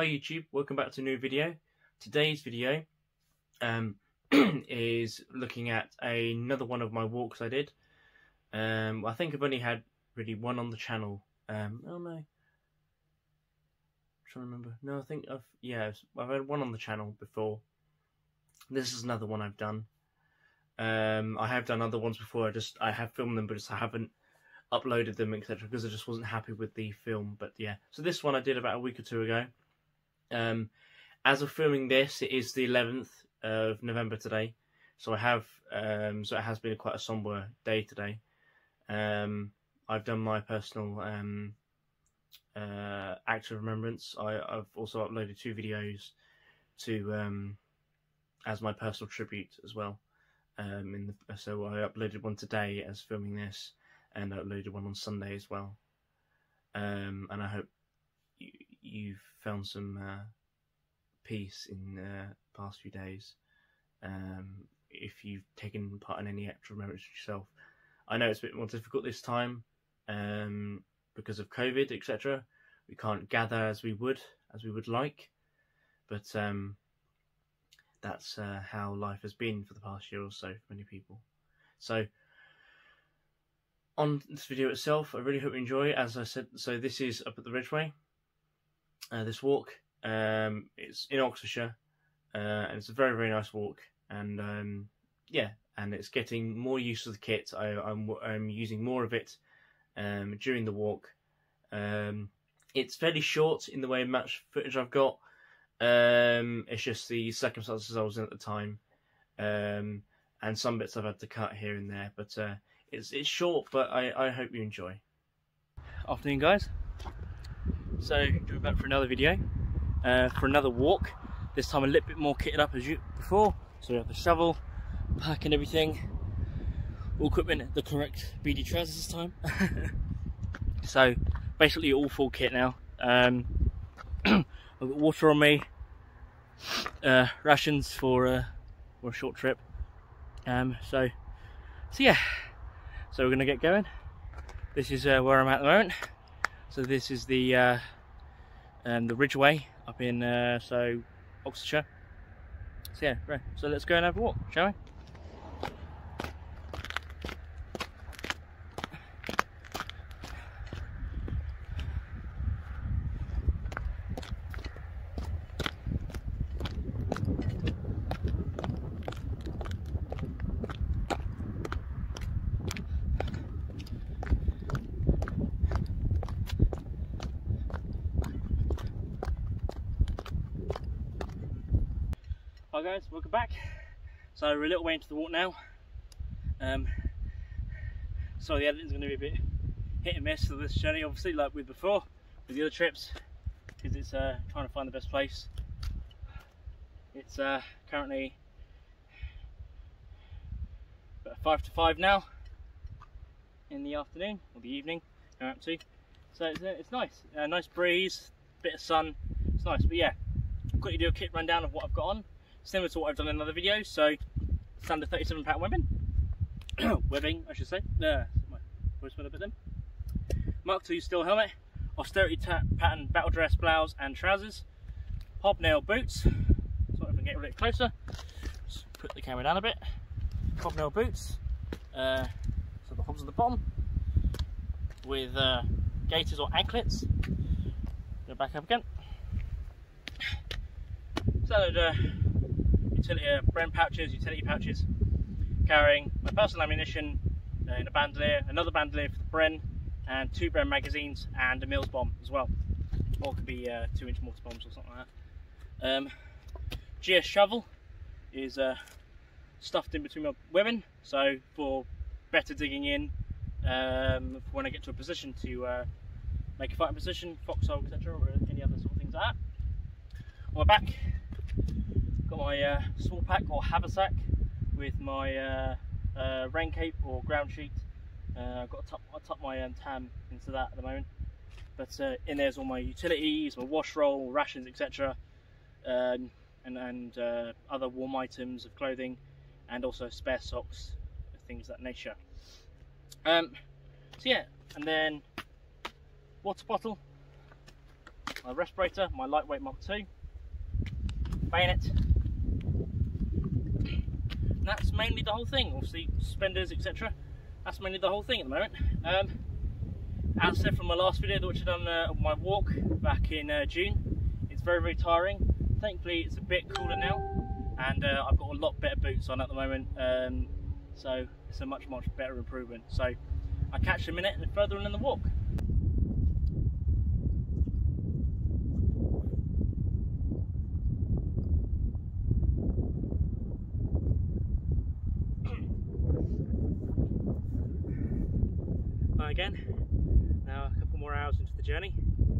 Hi YouTube, welcome back to a new video. Today's video is looking at another one of my walks I did. I think I've only had really one on the channel. Oh no, I'm trying to remember. No, I think I've had one on the channel before. This is another one I've done. I have done other ones before. I have filmed them, but I haven't uploaded them, etc., because I just wasn't happy with the film. But yeah, so this one I did about a week or two ago. As of filming this, it is the 11th of November today, so I have so it has been quite a somber day today. I've done my personal act of remembrance. I've also uploaded 2 videos to as my personal tribute as well. So I uploaded one today as filming this, and I uploaded one on Sunday as well. And I hope you've found some peace in the past few days. If you've taken part in any act of remembrance yourself. I know it's a bit more difficult this time because of COVID, etc. We can't gather as we would like, but that's how life has been for the past year or so for many people. So on this video itself, I really hope you enjoy it. As I said, so this is up at the Ridgeway. This walk, it's in Oxfordshire, and it's a very, very nice walk. And yeah, and it's getting more use of the kit. I'm using more of it during the walk. It's fairly short in the way of much footage I've got. It's just the circumstances I was in at the time, and some bits I've had to cut here and there. But it's short, but I hope you enjoy. Afternoon, guys. So we're back for another video, for another walk. This time a little bit more kitted up as before. So we have the shovel, pack and everything. All equipment, the correct beady trousers this time. So basically all full kit now. I've got water on me, rations for a short trip. So yeah. So we're gonna get going. This is where I'm at the moment. So this is the Ridgeway up in Oxfordshire. So yeah, right. So let's go and have a walk, shall we? Hi guys, welcome back. So we're a little way into the walk now. So the editing's going to be a bit hit and miss for this journey, obviously, like with before, with the other trips, because it's trying to find the best place. It's currently about 5 to 5 now in the afternoon, or the evening, I'm up to. So it's nice, nice breeze, bit of sun, it's nice. But yeah, I'll quickly do a kit rundown of what I've got on. Similar to what I've done in other videos, so standard 37 webbing, webbing I should say, my voice went a bit then. Mark II steel helmet, austerity pattern battle dress blouse and trousers, hobnail boots, so if I can get a bit closer, just put the camera down a bit, hobnail boots, so the hobs at the bottom, with gaiters or anklets, go back up again, standard utility pouches, carrying my personal ammunition in a bandolier, another bandolier for the Bren, and 2 Bren magazines and a Mills bomb as well, or it could be 2-inch mortar bombs or something like that. GS shovel is stuffed in between my webbing, so for better digging in for when I get to a position to make a fighting position, foxhole, etc., or any other sort of things like that. On my back, got my small pack or haversack with my rain cape or ground sheet. I've got to tuck my tam into that at the moment. But in there's all my utilities, my wash roll, rations, etc. And other warm items of clothing, and also spare socks, things of that nature. So yeah, and then water bottle, my respirator, my lightweight Mark II, bayonet. And that's mainly the whole thing. Obviously suspenders, etc. That's mainly the whole thing at the moment. As I said from my last video, which I done on my walk back in June, it's very, very tiring. Thankfully it's a bit cooler now, and I've got a lot better boots on at the moment, so it's a much better improvement. So I'll catch you in a minute and further on in the walk. Hi again. Now a couple more hours into the journey.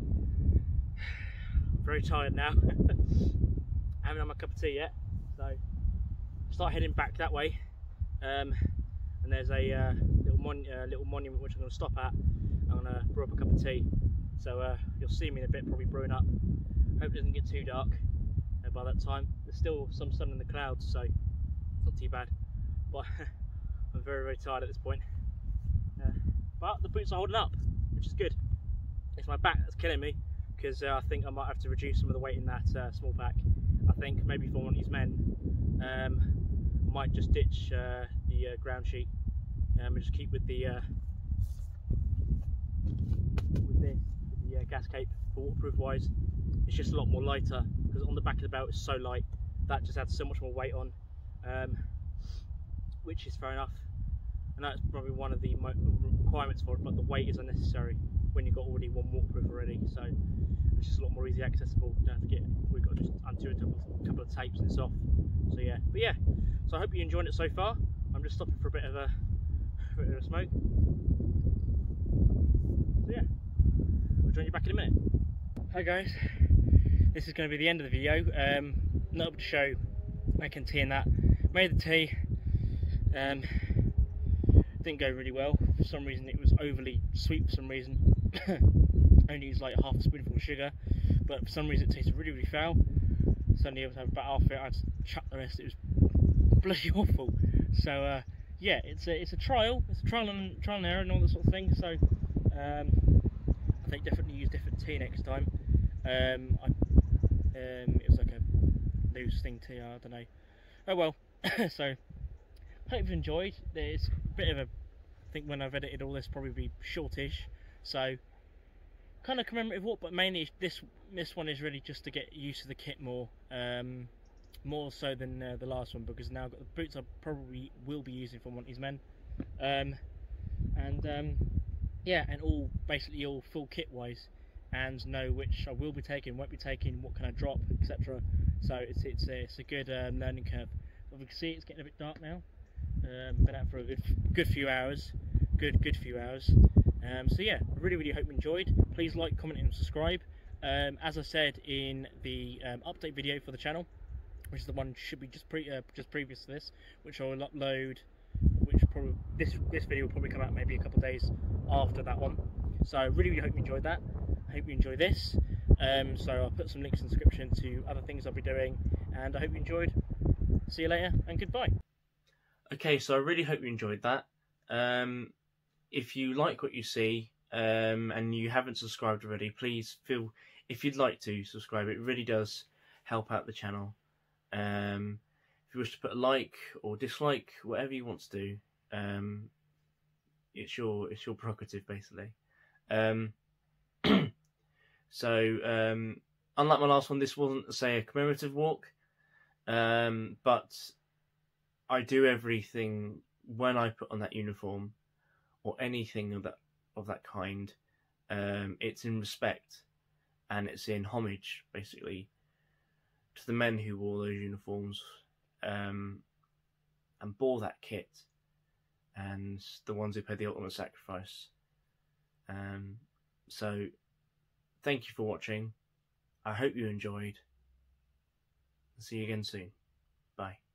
I'm very tired now. I haven't had my cup of tea yet, so start heading back that way. And there's a little monument which I'm going to stop at. I'm going to brew up a cup of tea. So you'll see me in a bit, probably brewing up. Hope it doesn't get too dark by that time. There's still some sun in the clouds, so it's not too bad. But I'm very, very tired at this point. But the boots are holding up, which is good. It's my back that's killing me, because I think I might have to reduce some of the weight in that small pack. I think maybe for one of these men, I might just ditch the ground sheet and just keep with the gas cape for waterproof wise. It's just a lot more lighter, because on the back of the belt it's so light that just adds so much more weight on, which is fair enough. And that's probably one of the requirements for it, but the weight is unnecessary when you've got already one waterproof already, so it's just a lot more easy accessible. You don't have to get, we've got to just undo a couple of tapes and it's off. So yeah, but yeah, so I hope you're enjoying it so far. I'm just stopping for a bit of a smoke. So yeah, I'll join you back in a minute. Hi guys, this is going to be the end of the video. Not able to show making tea and that. Made the tea. Didn't go really well. For some reason it was overly sweet for some reason. Only used like half a spoonful of sugar, but for some reason it tasted really, really foul. Suddenly I was having about half of it, I had to chuck the rest. It was bloody awful. So yeah, it's a trial. It's a trial and error and all that sort of thing. So I think definitely use different tea next time. It was like a loose thing tea, I don't know. Oh well. So hope you've enjoyed. There's a bit of a, I think when I've edited all this probably be shortish, so kind of commemorative walk, but mainly this one is really just to get used to the kit more, more so than the last one, because now I've got the boots I probably will be using for one of these men, yeah, and all basically all full kit wise, and know which I will be taking, won't be taking, what can I drop, etc. So it's a good learning curve. As we can see, it's getting a bit dark now. Been out for a good few hours, good few hours. So yeah, I really hope you enjoyed. Please like, comment and subscribe. As I said in the update video for the channel, which is the one should be just previous to this, which I will upload, which probably this video will probably come out maybe a couple of days after that one. So I really hope you enjoyed that. I hope you enjoy this. So I'll put some links in the description to other things I'll be doing, and I hope you enjoyed. See you later and goodbye. Okay, so I really hope you enjoyed that. If you like what you see and you haven't subscribed already, please feel, if you'd like to subscribe, it really does help out the channel. If you wish to put a like or dislike, whatever you want to do, it's your prerogative basically. So unlike my last one, this wasn't, say, a commemorative walk, but I do everything when I put on that uniform or anything of that kind. It's in respect and it's in homage, basically, to the men who wore those uniforms and bore that kit, and the ones who paid the ultimate sacrifice. So, thank you for watching. I hope you enjoyed. See you again soon. Bye.